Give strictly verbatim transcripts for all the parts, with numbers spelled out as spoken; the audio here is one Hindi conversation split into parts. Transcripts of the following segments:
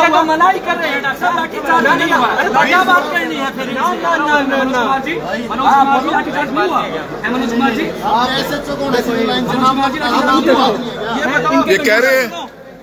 तो मनाही कर रहे हैं डॉक्टर साहब, लाठीचार्ज नहीं हुआ। अरे क्या बात करनी है फिर? ना ना ना ना मनोज कुमार जी, मनोज कुमार जी लाठीचार्ज नहीं हुआ है। मनोज कुमार जी, ये कह रहे हैं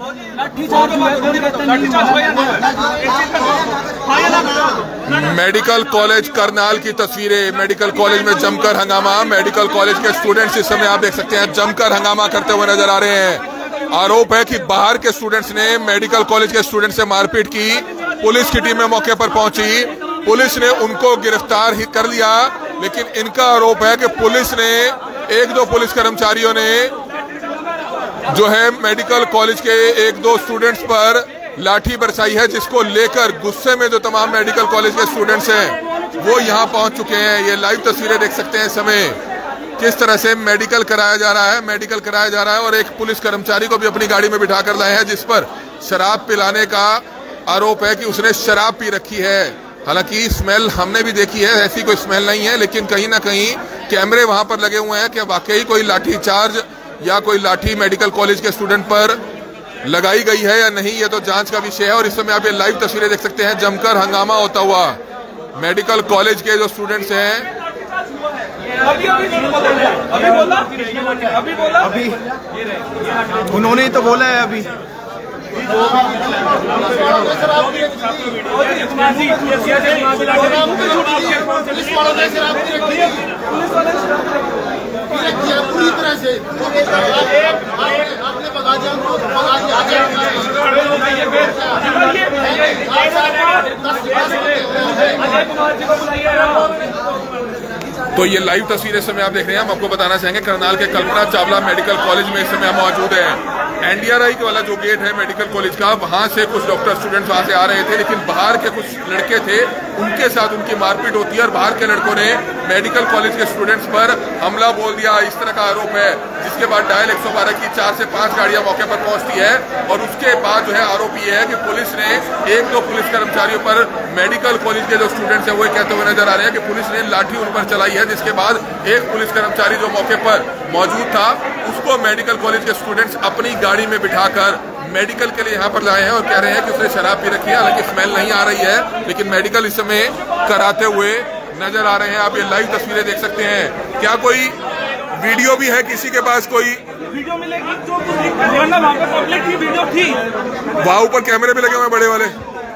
मेडिकल कॉलेज करनाल की तस्वीरें। मेडिकल कॉलेज में जमकर हंगामा। मेडिकल कॉलेज के स्टूडेंट्स इस समय आप देख सकते हैं जमकर हंगामा करते हुए नजर आ रहे हैं। आरोप है कि बाहर के स्टूडेंट्स ने मेडिकल कॉलेज के स्टूडेंट से मारपीट की। पुलिस की टीमें मौके पर पहुंची, पुलिस ने उनको गिरफ्तार ही कर लिया, लेकिन इनका आरोप है कि पुलिस ने एक दो पुलिस कर्मचारियों ने जो है मेडिकल कॉलेज के एक दो स्टूडेंट्स पर लाठी बरसाई है, जिसको लेकर गुस्से में जो तमाम मेडिकल कॉलेज के स्टूडेंट्स हैं वो यहां पहुंच चुके हैं। ये लाइव तस्वीरें देख सकते हैं इस समय किस तरह से मेडिकल कराया जा रहा है मेडिकल कराया जा रहा है और एक पुलिस कर्मचारी को भी अपनी गाड़ी में बिठा कर लाए हैं, जिस पर शराब पिलाने का आरोप है कि उसने शराब पी रखी है। हालांकि स्मेल हमने भी देखी है, ऐसी कोई स्मेल नहीं है, लेकिन कहीं ना कहीं कैमरे वहां पर लगे हुए हैं कि वाकई कोई लाठी चार्ज या कोई लाठी मेडिकल कॉलेज के स्टूडेंट पर लगाई गई है या नहीं, ये तो जांच का विषय है। और इस समय आप ये लाइव तस्वीरें देख सकते हैं जमकर हंगामा होता हुआ मेडिकल कॉलेज के जो स्टूडेंट्स हैं। अभी अभी अभी बोला अभी बोला अभी उन्होंने ही तो बोला है अभी। पूरी तरह से आपने बता दिया तो ये लाइव तस्वीरें इस समय आप देख रहे हैं। हम आपको बताना चाहेंगे करनाल के कल्पना चावला मेडिकल कॉलेज में इस समय हम मौजूद हैं। एनडीआरआई वाला जो गेट है मेडिकल कॉलेज का, वहां से कुछ डॉक्टर स्टूडेंट्स वहां से आ रहे थे, लेकिन बाहर के कुछ लड़के थे, उनके साथ उनकी मारपीट होती है और बाहर के लड़कों ने मेडिकल कॉलेज के स्टूडेंट्स पर हमला बोल दिया, इस तरह का आरोप है। जिसके बाद डायल एक सौ बारह की चार से पांच गाड़ियां मौके पर पहुंचती है और उसके बाद जो है आरोप ये है कि पुलिस ने एक दो पुलिस कर्मचारियों पर मेडिकल कॉलेज के जो स्टूडेंट्स हैं वो कहते हुए नजर आ रहे हैं कि पुलिस ने लाठी उन पर चलाई है। जिसके बाद एक पुलिस कर्मचारी जो मौके पर मौजूद था उसको मेडिकल कॉलेज के स्टूडेंट्स अपनी गाड़ी में बिठाकर मेडिकल के लिए यहाँ पर लाए हैं और कह रहे हैं कि उसने शराब पी रखी है। हालांकि स्मेल नहीं आ रही है, लेकिन मेडिकल इस समय कराते हुए नजर आ रहे हैं। आप ये लाइव तस्वीरें देख सकते हैं। क्या कोई वीडियो भी है किसी के पास? कोई वीडियो मिलेगी जो वहाँ पे पब्लिक की वीडियो थी, वहाँ ऊपर कैमरे भी लगे हुए बड़े वाले।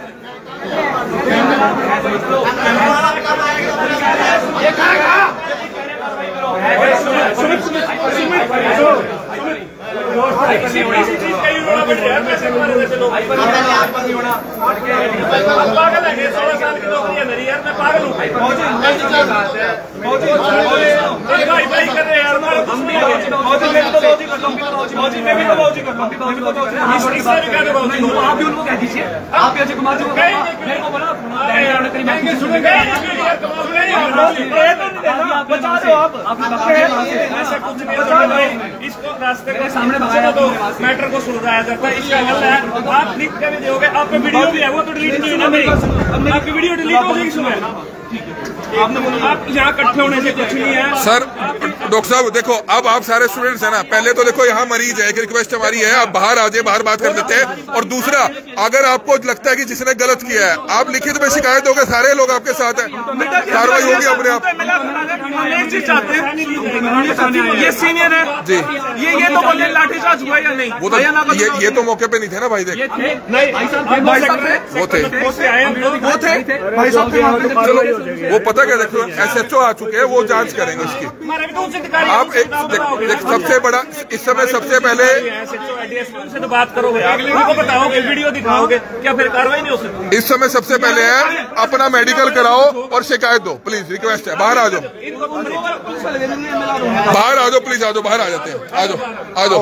पागल है, सोलह साल की नौकरी है मेरी यार, मैं पागल हूँ। कर रहे यार, आप भी उनको कह दीजिए, आप अजय कुमार जी को मेरे को बोला बचा दो आप, ऐसा कुछ नहीं। इसको रास्ते के सामने तो मैटर को सुलझाया जाता है। इसका हल है आप लिख कर भी दोगे, आप पे वीडियो भी है वो तो डिलीट नहीं होना मेरी, आपकी वीडियो डिलीट हो जाएगी सुबह। आपने बोला आप यहाँ इकट्ठे होने से कुछ नहीं है सर। डॉक्टर साहब देखो, अब आप सारे स्टूडेंट्स हैं ना, पहले तो देखो यहाँ मरीज है, एक रिक्वेस्ट हमारी है आप बाहर आ जाए, बाहर बात कर लेते हैं। और दूसरा, अगर आपको लगता है कि जिसने गलत किया है आप लिखित में शिकायत दोगे, सारे लोग आपके साथ हैं, कार्रवाई होगी अपने आप। ये सीनियर है जी, ये ये तो बोले लाठीचार्ज हुआ या नहीं? वो तो ये ये तो मौके पे नहीं थे ना भाई, देख वो थे वो थे भाई साहब। चलो वो पता क्या, देखो एसएचओ आ चुके हैं, वो जांच करेंगे उसकी। आप एक देख, सबसे बड़ा इस समय सबसे पहले से तो बात करोगे, उनको बताओगे, वीडियो दिखाओगे, क्या फिर कार्रवाई नहीं हो सकती? इस समय सबसे पहले है अपना मेडिकल कराओ और शिकायत दो, प्लीज रिक्वेस्ट है। बाहर आ जाओ, बाहर आ जाओ, प्लीज आ जाओ, बाहर आ जाते हैं, आ जाओ आ जाओ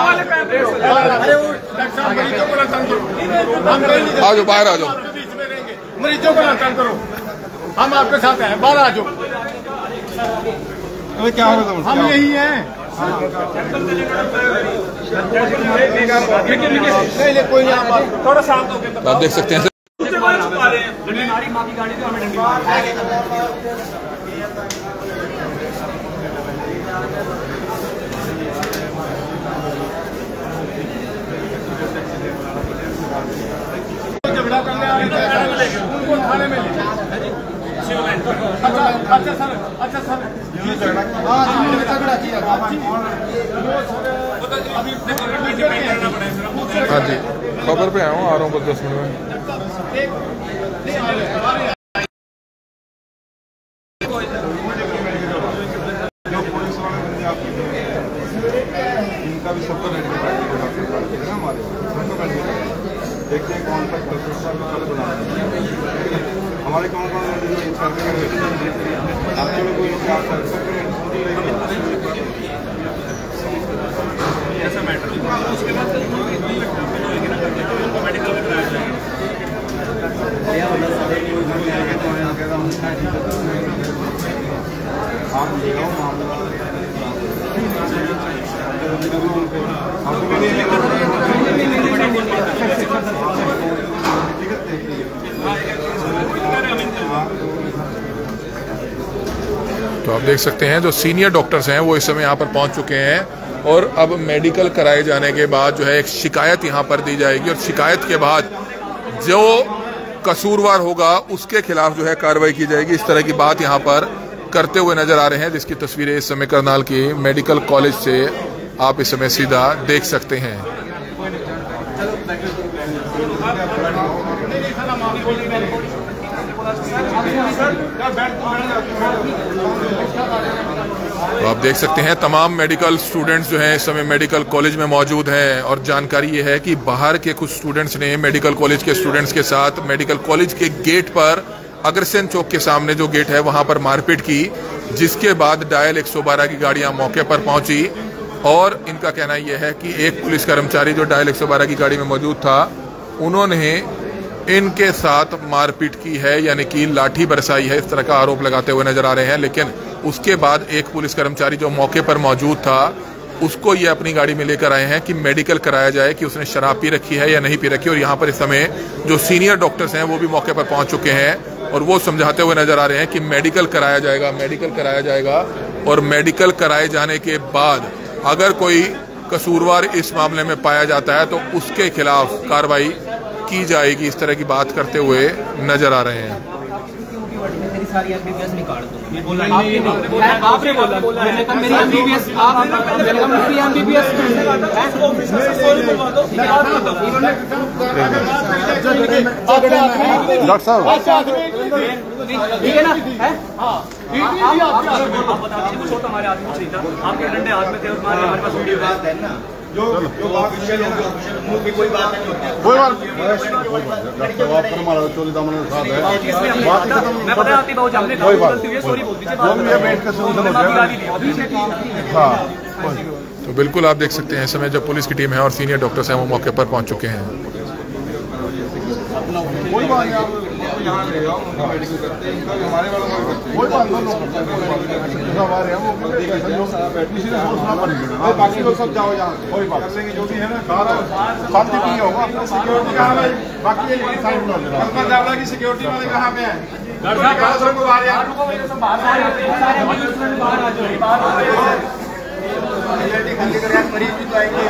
आ जाओ, बाहर आ जाओ, मरीजों को ना करो, हम आपके साथ हैं, बाहर आ जाओ। क्या होगा, हम यही हैं। कोई थोड़ा शांत हो गया, आप देख सकते हैं। अच्छा सर, अच्छा सर, हाँ जी, झगड़ा किया। हाँ जी, खबर पे आया हूँ, आ रहा हूँ बस दस मिनट में। इनका भी सबको ना हमारे देखते हैं कौन सा हमारे कौन कौन आपके में कोई ऐसा मैटर उसके बाद मेडिकल में कराया जाएगा। आप ले आओ मामला तो आप देख सकते हैं जो सीनियर डॉक्टर्स हैं वो इस समय यहाँ पर पहुंच चुके हैं और अब मेडिकल कराए जाने के बाद जो है एक शिकायत यहाँ पर दी जाएगी और शिकायत के बाद जो कसूरवार होगा उसके खिलाफ जो है कार्रवाई की जाएगी। इस तरह की बात यहाँ पर करते हुए नजर आ रहे हैं, जिसकी तस्वीरें इस समय करनाल की मेडिकल कॉलेज से आप इस समय सीधा देख सकते हैं। तो आप देख सकते हैं तमाम मेडिकल स्टूडेंट्स जो हैं इस समय मेडिकल कॉलेज में मौजूद हैं और जानकारी ये है कि बाहर के कुछ स्टूडेंट्स ने मेडिकल कॉलेज के स्टूडेंट्स के साथ मेडिकल कॉलेज के गेट पर अग्रसेन चौक के सामने जो गेट है वहां पर मारपीट की, जिसके बाद डायल एक सौ बारह की गाड़ियां मौके पर पहुंची और इनका कहना यह है कि एक पुलिस कर्मचारी जो डायल एक सौ बारह की गाड़ी में मौजूद था उन्होंने इनके साथ मारपीट की है, यानी कि लाठी बरसाई है, इस तरह का आरोप लगाते हुए नजर आ रहे हैं। लेकिन उसके बाद एक पुलिस कर्मचारी जो मौके पर मौजूद था उसको ये अपनी गाड़ी में लेकर आए हैं कि मेडिकल कराया जाए कि उसने शराब पी रखी है या नहीं पी रखी। और यहाँ पर इस समय जो सीनियर डॉक्टर्स हैं वो भी मौके पर पहुंच चुके हैं और वो समझाते हुए नजर आ रहे हैं कि मेडिकल कराया जाएगा, मेडिकल कराया जाएगा और मेडिकल कराए जाने के बाद अगर कोई कसूरवार इस मामले में पाया जाता है तो उसके खिलाफ कार्रवाई की जाएगी। इस तरह की बात करते हुए नजर आ रहे हैं। सारी एमबीबीएस निकाल दो। आपने बोला बोला मेरी एमबीबीएस आप मेरी एमबीबीएस डॉक्टर साहब ठीक है ना? आप बता दीजिए कुछ होता हमारे हाथ में नहीं था, आपके डंडे हाथ में थे और हमारे पास वीडियो है ना जो जो बात मुंह की कोई बात नहीं होती, कोई बात डॉक्टर साहब आपका हमारा चोरी दामन के साथ है। मैं पता है आपकी बहुत हमने कोई बात सॉरी बोल दीजिए, हम ये बैठ के सुन रहे हाँ। तो बिल्कुल आप देख सकते हैं इस समय जो पुलिस की टीम है और सीनियर डॉक्टर्स हैं वो मौके पर पहुंच चुके हैं। कोई बात नहीं, आप यहाँ ले आओ, मेडिकल करते हैं, हमारे वालों को कोई बात नहीं, हमारे हैं वो बाकी लोग सब जाओ यहाँ, कोई बात नहीं, जो भी है ना सारा शांति नहीं होगा। अपना सिक्योरिटी कहाँ है? बाकी कल्पना चावला की सिक्योरिटी वाले कहाँ पे हैं? मरीज भी तो आएंगे।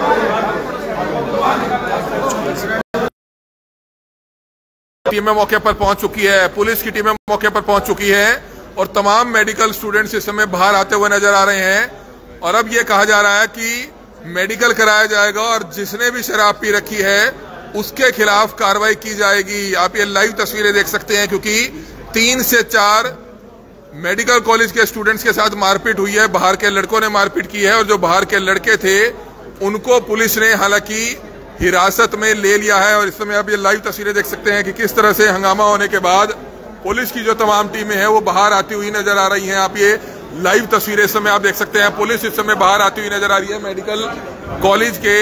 टीम में मौके पर पहुंच चुकी है, पुलिस की टीम मौके पर पहुंच चुकी है और तमाम मेडिकल स्टूडेंट्स इस समय बाहर आते हुए नजर आ रहे हैं और अब यह कहा जा रहा है कि मेडिकल कराया जाएगा और जिसने भी शराब पी रखी है उसके खिलाफ कार्रवाई की जाएगी। आप ये लाइव तस्वीरें देख सकते हैं क्योंकि तीन से चार मेडिकल कॉलेज के स्टूडेंट्स के साथ मारपीट हुई है, बाहर के लड़कों ने मारपीट की है और जो बाहर के लड़के थे उनको पुलिस ने हालांकि हिरासत में ले लिया है। और इस समय आप ये लाइव तस्वीरें देख सकते हैं कि किस तरह से हंगामा होने के बाद पुलिस की जो तमाम टीमें हैं वो बाहर आती हुई नजर आ रही हैं। आप ये लाइव तस्वीरें इस समय आप देख सकते हैं, पुलिस इस समय बाहर आती हुई नजर आ रही है। मेडिकल कॉलेज के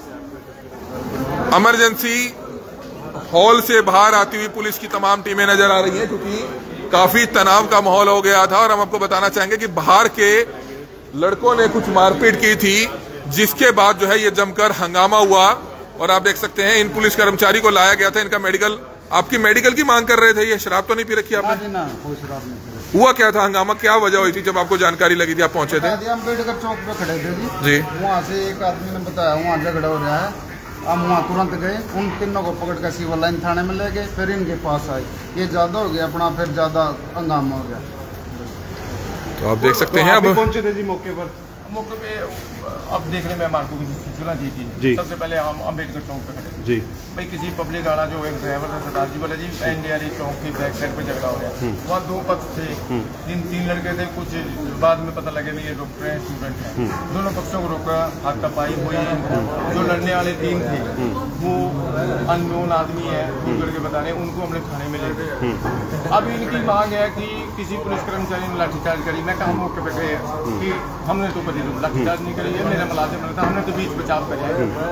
इमरजेंसी हॉल से बाहर आती हुई पुलिस की तमाम टीमें नजर आ रही हैं क्योंकि काफी तनाव का माहौल हो गया था। और हम आपको बताना चाहेंगे कि बाहर के लड़कों ने कुछ मारपीट की थी जिसके बाद जो है ये जमकर हंगामा हुआ और आप देख सकते हैं इन पुलिस कर्मचारी को लाया गया था, इनका मेडिकल, आपकी मेडिकल की मांग कर रहे थे। ये शराब तो नहीं पी रखी आपने? ना, कोई शराब नहीं। हुआ क्या था हंगामा, क्या वजह हुई थी जब आपको जानकारी लगी थी आप पहुंचे थे? अम्बेडकर चौक पे खड़े थे जी जी वहाँ से एक आदमी ने बताया वहाँ झगड़ा हो रहा है, हम वहाँ तुरंत गए, उन तीनों को पकड़ कर सिविल लाइन थाने में ले गए, फिर इनके पास आए, ये ज्यादा हो गया अपना, फिर ज्यादा हंगामा हो गया। तो आप देख सकते हैं अब पहुंचे थे जी मौके पर। मौके पे अब देखने में हमारे को भी सूचना दी थी जी। सबसे पहले हम अम्बेडकर चौक पे खड़े जी। भाई किसी पब्लिक वाला जो एक ड्राइवर है सरदार जी बोला जी एनडीआरई चौक की बैक साइड पे झगड़ा हो गया। वहाँ दो पक्ष थे, तीन तीन लड़के थे, कुछ बाद में पता लगे भी ये डॉक्टर हैं स्टूडेंट हैं। दोनों पक्षों को रोका, हाथापाई हुई। जो लड़ने वाले तीन थे वो अननोन आदमी है, दो लड़के बता रहे, उनको हमने थाने में ले गए। अब इनकी मांग है कि किसी पुलिस कर्मचारी ने लाठीचार्ज करी। मैं कहा मौके पे गए कि हमने तो कभी लाठीचार्ज नहीं करी है, मेरा मुलाजिम था, हमने तो बीच बचाव करे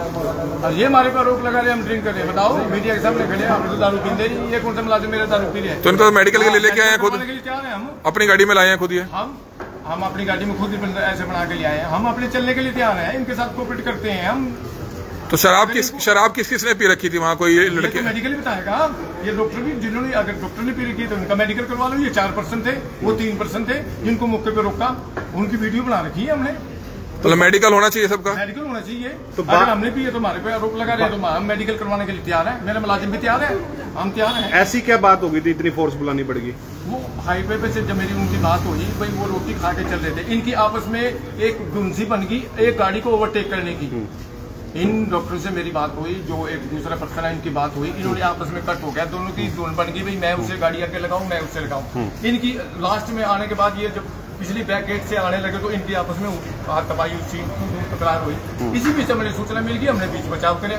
और ये हमारे पर रोक लगा रहे, हम ड्रिंक करे। बताओ मीडिया के सामने खड़े, हमने तो दारू पीते ही, ये कौन सा मुलाजिम मेरे दारू पी रहे हैं। तो इनको मेडिकल के लिए लेके आए हैं, खुद तैयार है, हम अपनी गाड़ी में लाए हैं खुद। ये हम हम अपनी गाड़ी में खुद ऐसे बना के ले आए हैं, हम अपने चलने के लिए तैयार हैं, इनके साथ कोऑपरेट करते हैं हम। तो शराब किस शराब किस किसने पी रखी थी वहाँ? कोई लड़के? तो मेडिकल बताएगा ये डॉक्टर भी, जिन्होंने अगर डॉक्टर ने पी रखी है तो उनका मेडिकल करवा लो। ये चार पर्सन थे, वो तीन पर्सन थे जिनको मौके पे रोका, उनकी वीडियो बना रखी है हमने। तो मेडिकल होना चाहिए सबका, मेडिकल होना चाहिए। तो अगर हमने भी है तो हमारे पे आरोप लगा रहे हैं, तो हम मेडिकल करवाने के लिए तैयार है, मेरा मुलाजिम भी तैयार है, हम तैयार हैं। ऐसी क्या बात हो गई थी, इतनी फोर्स बुलानी पड़ेगी? वो हाईवे पे से जब मेरी उनकी बात हुई, भाई वो रोटी खा के चल रहे थे, इनकी आपस में एक धुंसी बन गई एक गाड़ी को ओवरटेक करने की। इन डॉक्टर से मेरी बात हुई, जो एक दूसरा पर्सन है, इनकी बात हुई, इन्होंने आपस में कट हो गया, दोनों की धुन बन गई, भाई मैं उससे गाड़ी आके लगाऊं, मैं उससे लगाऊं। इनकी लास्ट में आने के बाद ये जब पिछली बैक गेट से आने लगे तो इनकी आपस में हाथ दबाई हुई, तकरार हुई। इसी बीच हमें सूचना मिल गई, हमने बीच बचाव करे।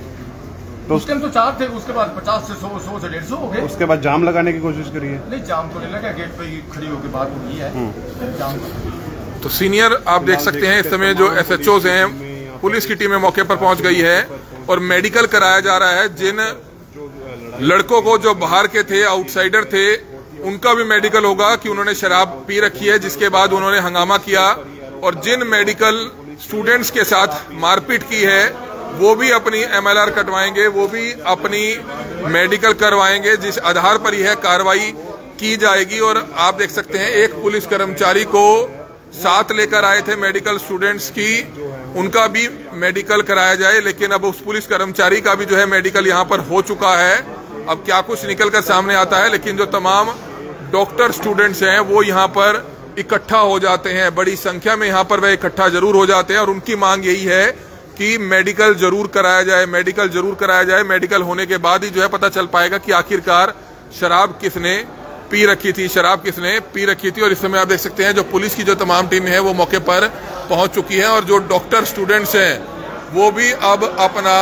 तो उस टाइम तो चार थे, उसके बाद पचास से सौ सौ से डेढ़ सौ हो गए। उसके बाद जाम लगाने की कोशिश करी है? नहीं, जाम तो नहीं लगा, गेट पे ही खड़ी होकर बात हुई है, जाम तो सीनियर आप देख सकते हैं इस समय जो एस एच ओज हैं, पुलिस की टीमें मौके पर पहुंच गई है और मेडिकल कराया जा रहा है। जिन लड़कों को जो बाहर के थे, आउटसाइडर थे, उनका भी मेडिकल होगा कि उन्होंने शराब पी रखी है, जिसके बाद उन्होंने हंगामा किया। और जिन मेडिकल स्टूडेंट्स के साथ मारपीट की है वो भी अपनी एम एल आर कटवाएंगे, वो भी अपनी मेडिकल करवाएंगे, जिस आधार पर यह कार्रवाई की जाएगी। और आप देख सकते हैं एक पुलिस कर्मचारी को साथ लेकर आए थे मेडिकल स्टूडेंट्स की, उनका भी मेडिकल कराया जाए। लेकिन अब उस पुलिस कर्मचारी का भी जो है मेडिकल यहाँ पर हो चुका है। अब क्या कुछ निकल कर सामने आता है, लेकिन जो तमाम डॉक्टर स्टूडेंट्स हैं वो यहाँ पर इकट्ठा हो जाते हैं, बड़ी संख्या में यहाँ पर वह इकट्ठा जरूर हो जाते हैं और उनकी मांग यही है कि मेडिकल जरूर कराया जाए, मेडिकल जरूर कराया जाए। मेडिकल होने के बाद ही जो है पता चल पाएगा कि आखिरकार शराब किसने पी रखी थी, शराब किसने पी रखी थी। और इस समय आप देख सकते हैं जो पुलिस की जो तमाम टीम है वो मौके पर पहुंच चुकी है और जो डॉक्टर स्टूडेंट्स हैं वो भी अब अपना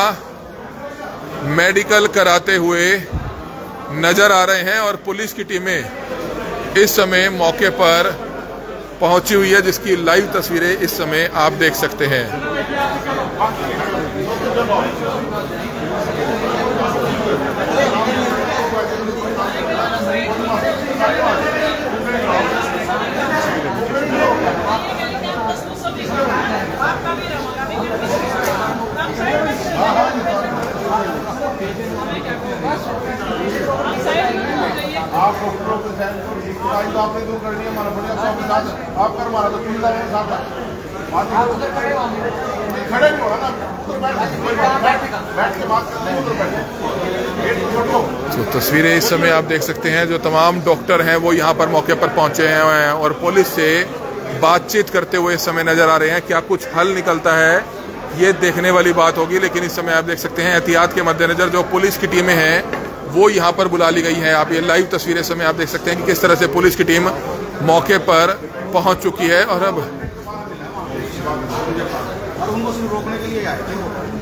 मेडिकल कराते हुए नजर आ रहे हैं। और पुलिस की टीमें इस समय मौके पर पहुंची हुई है, जिसकी लाइव तस्वीरें इस समय आप देख सकते हैं। आप डॉक्टरों के साथ आपने दूर करनी है, हमारा बड़े अफसर के साथ आप कर, हमारा तो सुविधा के साथ खड़े नहीं होगा ना, बैठ के बात करते। तो तस्वीरें इस समय आप देख सकते हैं जो तमाम डॉक्टर हैं वो यहाँ पर मौके पर पहुंचे हैं और पुलिस से बातचीत करते हुए इस समय नजर आ रहे हैं। क्या कुछ हल निकलता है ये देखने वाली बात होगी, लेकिन इस समय आप देख सकते हैं एहतियात के मद्देनजर जो पुलिस की टीमें हैं वो यहाँ पर बुला ली गई हैं। आप ये लाइव तस्वीरें समय आप देख सकते हैं कि किस तरह से पुलिस की टीम मौके पर पहुंच चुकी है। और अब उनको सिर्फ रोकने के लिए आए थे,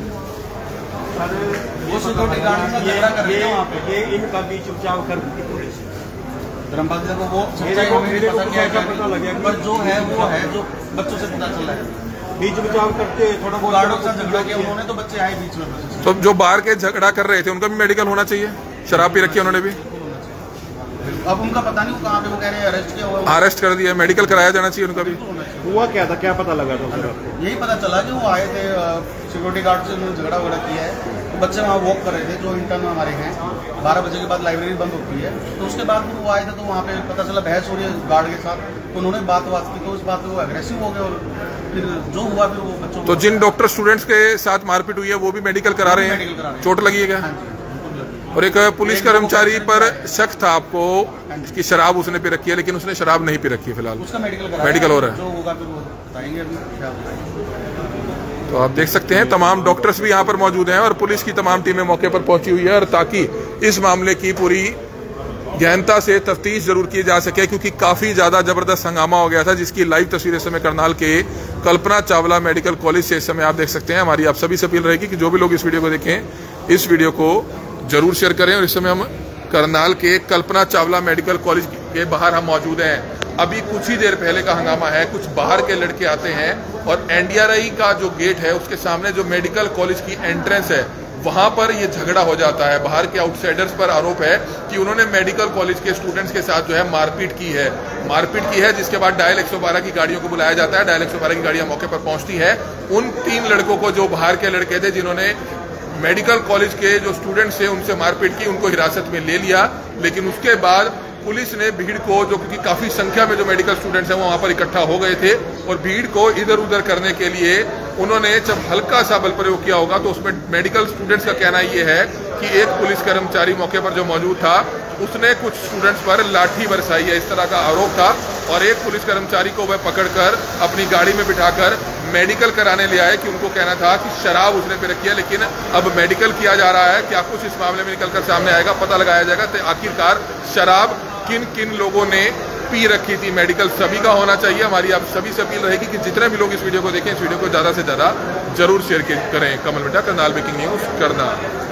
वो सिक्योरिटी गार्ड से झगड़ा कर रहे हैं वहाँ पे, ये इनका बीच बचाव कर दी पुलिस। धर्मपाल को वो सच्चाई हमें पता नहीं है, पता लगे पर जो है वो है, जो बच्चों से पता चल रहा है। बीच बचाव करते थोड़ा बहुत गार्डों के साथ झगड़ा किया उन्होंने, तो बच्चे आए बीच में। तो जो बाहर के झगड़ा कर रहे थे उनका भी मेडिकल होना चाहिए, शराब पी रखी है उन्होंने भी। अब उनका पता नहीं वो कहाँ पे, वो कह रहे हैं अरेस्ट किया हुआ, अरेस्ट कर दिया, मेडिकल कराया जाना चाहिए उनका भी। हुआ क्या था, क्या पता लगा था? यही पता चला कि वो आए थे, सिक्योरिटी गार्ड से उन्होंने झगड़ा वगड़ा किया है, तो बच्चे वहाँ वॉक कर रहे थे, जो इंटर्न हमारे हैं। बारह बजे के बाद लाइब्रेरी बंद होती है, तो उसके बाद फिर वो आए थे, तो वहाँ पे पता चला बहस हो रही है गार्ड के साथ, तो उन्होंने बात बात की, तो उस बात पे वो एग्रेसिव हो गए और फिर जो हुआ फिर वो बच्चों। तो जिन डॉक्टर स्टूडेंट्स के साथ मारपीट हुई है वो भी मेडिकल करा रहे हैं, चोट लगी है क्या? और एक पुलिस कर्मचारी पर शक था आपको कि शराब उसने पी रखी है, लेकिन उसने शराब नहीं पी रखी है फिलहाल। उसका मेडिकल मेडिकल हो रहा है, जो होगा फिर वो बताएंगे अभी क्या बताएंगे। तो आप देख सकते हैं तमाम डॉक्टर्स भी यहाँ पर मौजूद हैं और पुलिस की तमाम टीमें मौके पर पहुंची हुई है, और ताकि इस मामले की पूरी गहनता से तफ्तीश जरूर की जा सके, क्योंकि काफी ज्यादा जबरदस्त हंगामा हो गया था, जिसकी लाइव तस्वीर इस समय करनाल के कल्पना चावला मेडिकल कॉलेज से इस समय आप देख सकते हैं। हमारी आप सभी से अपील रहेगी कि जो भी लोग इस वीडियो को देखें, इस वीडियो को जरूर शेयर करें। और इस समय हम करनाल के कल्पना चावला मेडिकल कॉलेज के बाहर हम मौजूद हैं। अभी कुछ ही देर पहले का हंगामा है, कुछ बाहर के लड़के आते हैं और एनडीआरआई का जो गेट है उसके सामने जो मेडिकल कॉलेज की एंट्रेंस है वहां पर ये झगड़ा हो जाता है। बाहर के आउटसाइडर्स पर आरोप है कि उन्होंने मेडिकल कॉलेज के स्टूडेंट्स के साथ जो है मारपीट की है मारपीट की है जिसके बाद डायल एक सौ बारह की गाड़ियों को बुलाया जाता है। डायल एक सौ बारह की गाड़ियां मौके पर पहुंचती है। उन तीन लड़कों को, जो बाहर के लड़के थे जिन्होंने मेडिकल कॉलेज के जो स्टूडेंट्स थे उनसे मारपीट की, उनको हिरासत में ले लिया। लेकिन उसके बाद पुलिस ने भीड़ को, जो कि काफी संख्या में जो मेडिकल स्टूडेंट्स हैं वो वहां पर इकट्ठा हो गए थे, और भीड़ को इधर उधर करने के लिए उन्होंने जब हल्का सा बल प्रयोग किया होगा तो उसमें मेडिकल स्टूडेंट्स का कहना ये है कि एक पुलिस कर्मचारी मौके पर जो मौजूद था उसने कुछ स्टूडेंट्स पर लाठी बरसाई है, इस तरह का आरोप था। और एक पुलिस कर्मचारी को वह पकड़कर अपनी गाड़ी में बिठाकर मेडिकल कराने ले आए, कि उनको कहना था कि शराब उसने पे रखी है। लेकिन अब मेडिकल किया जा रहा है, क्या कुछ इस मामले में निकलकर सामने आएगा, पता लगाया जाएगा। तो आखिरकार शराब किन किन लोगों ने पी रखी थी, मेडिकल सभी का होना चाहिए। हमारी आप सभी से अपील रहेगी कि जितने भी लोग इस वीडियो को देखें, इस वीडियो को ज्यादा से ज्यादा जरूर शेयर करें। कमल मिटा, करनाल ब्रेकिंग न्यूज, करनाल।